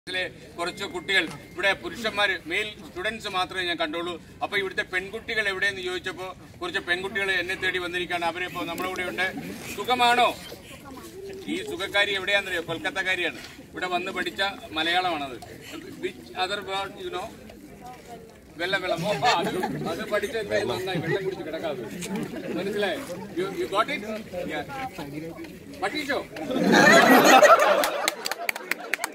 കുറച്ച് കുട്ടികൾ ഇവിടെ പുരുഷന്മാർ മെയിൽ സ്റ്റുഡൻസ് മാത്രമേ ഞാൻ കണ്ടുള്ളൂ. അപ്പോൾ ഇവിടുത്തെ പെൺകുട്ടികൾ എവിടെയെന്ന് ചോദിച്ചപ്പോൾ കുറച്ച് പെൺകുട്ടികൾ എന്നെ തേടി വന്നിരിക്കുകയാണ്. അവരിപ്പോൾ നമ്മുടെ കൂടെ ഉണ്ട്. സുഖമാണോ? ഈ സുഖക്കാരി എവിടെയാണെന്നറിയോ? കൊൽക്കത്തക്കാരിയാണ്. ഇവിടെ വന്ന് പഠിച്ച മലയാളമാണത്. Which other word you know? വെള്ളമോ അത് പഠിച്ച എന്തായാലും നന്നായി. വെള്ളം കുടിച്ച് കിടക്കാതെ മനസ്സിലായോ? You got it? പഠിച്ചോ?